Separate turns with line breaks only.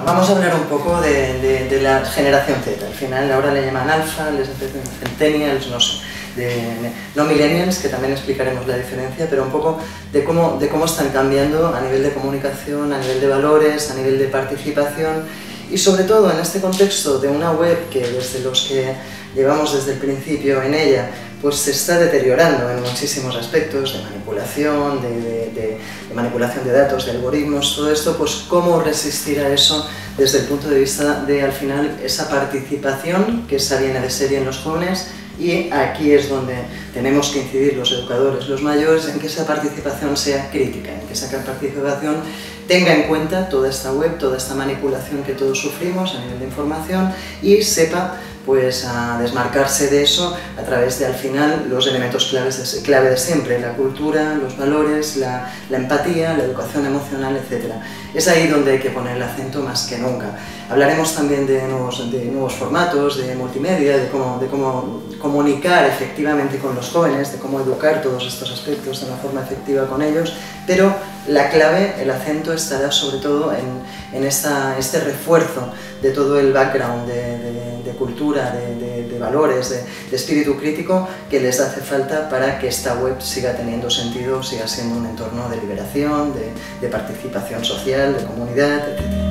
Vamos a hablar un poco de la generación Z. Al final ahora le llaman alfa, les centennials, no sé, no millennials, que también explicaremos la diferencia, pero un poco de cómo están cambiando a nivel de comunicación, a nivel de valores, a nivel de participación y sobre todo en este contexto de una web que desde los que llevamos desde el principio en ella pues se está deteriorando en muchísimos aspectos de manipulación, de manipulación de datos, de algoritmos, todo esto, pues cómo resistir a eso desde el punto de vista de, al final, esa participación que esa viene de serie en los jóvenes. Y aquí es donde tenemos que incidir los educadores, los mayores, en que esa participación sea crítica, en que esa participación tenga en cuenta toda esta web, toda esta manipulación que todos sufrimos a nivel de información y sepa pues a desmarcarse de eso a través de, al final, los elementos clave de siempre, la cultura, los valores, la empatía, la educación emocional, etc. Es ahí donde hay que poner el acento más que nunca. Hablaremos también de nuevos formatos, de multimedia, de cómo comunicar efectivamente con los jóvenes, de cómo educar todos estos aspectos de una forma efectiva con ellos, pero la clave, el acento estará sobre todo en este refuerzo de todo el background de cultura, de valores, de espíritu crítico que les hace falta para que esta web siga teniendo sentido, siga siendo un entorno de liberación, de participación social, de comunidad, etc.